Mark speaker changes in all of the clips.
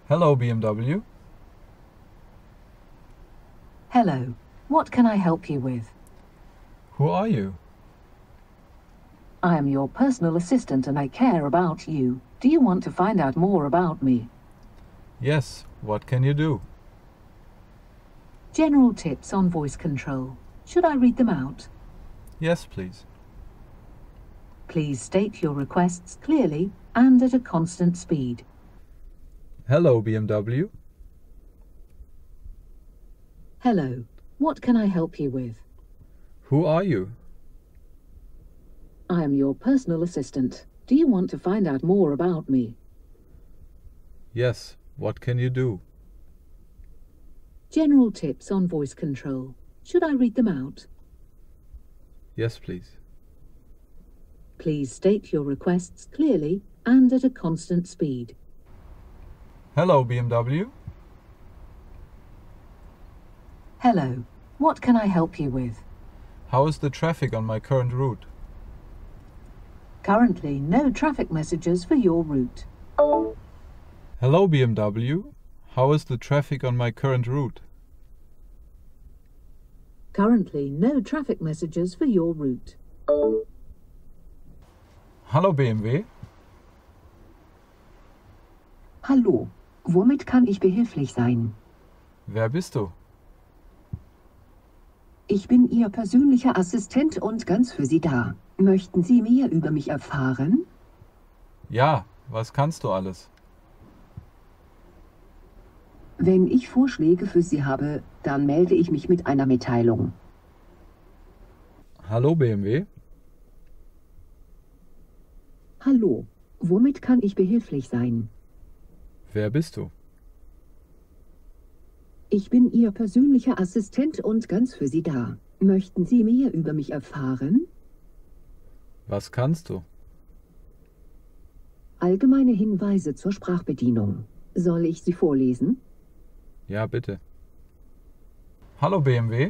Speaker 1: Hello, BMW.
Speaker 2: Hello, what can I help you with?
Speaker 1: Who are you?
Speaker 2: I am your personal assistant and I care about you. Do you want to find out more about me?
Speaker 1: Yes, what can you do?
Speaker 2: General tips on voice control. Should I read them out?
Speaker 1: Yes, please.
Speaker 2: Please state your requests clearly and at a constant speed.
Speaker 1: Hello, BMW.
Speaker 2: Hello, what can I help you with?
Speaker 1: Who are you?
Speaker 2: I am your personal assistant. Do you want to find out more about me?
Speaker 1: Yes, what can you do?
Speaker 2: General tips on voice control. Should I read them out?
Speaker 1: Yes, please.
Speaker 2: Please state your requests clearly and at a constant speed.
Speaker 1: Hello, BMW.
Speaker 2: Hello, what can I help you with?
Speaker 1: How is the traffic on my current route?
Speaker 2: Currently, no traffic messages for your route.
Speaker 1: Hello, BMW. How is the traffic on my current route?
Speaker 2: Currently, no traffic messages for your route.
Speaker 1: Hallo, BMW.
Speaker 2: Hallo, womit kann ich behilflich sein?
Speaker 1: Wer bist du?
Speaker 2: Ich bin Ihr persönlicher Assistent und ganz für Sie da. Möchten Sie mehr über mich erfahren?
Speaker 1: Ja, was kannst du alles?
Speaker 2: Wenn ich Vorschläge für Sie habe, dann melde ich mich mit einer Mitteilung.
Speaker 1: Hallo, BMW.
Speaker 2: Hallo, womit kann ich behilflich sein?
Speaker 1: Wer bist du?
Speaker 2: Ich bin Ihr persönlicher Assistent und ganz für Sie da. Möchten Sie mehr über mich erfahren?
Speaker 1: Was kannst du?
Speaker 2: Allgemeine Hinweise zur Sprachbedienung. Soll ich sie vorlesen?
Speaker 1: Ja, bitte. Hallo, BMW.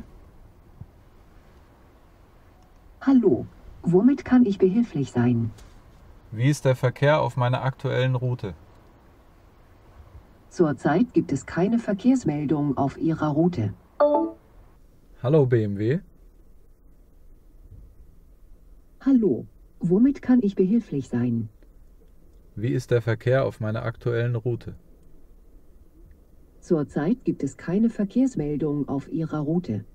Speaker 2: Hallo, womit kann ich behilflich sein?
Speaker 1: Wie ist der Verkehr auf meiner aktuellen Route?
Speaker 2: Zurzeit gibt es keine Verkehrsmeldung auf Ihrer Route.
Speaker 1: Hallo, BMW.
Speaker 2: Hallo, womit kann ich behilflich sein?
Speaker 1: Wie ist der Verkehr auf meiner aktuellen Route?
Speaker 2: Zurzeit gibt es keine Verkehrsmeldung auf Ihrer Route.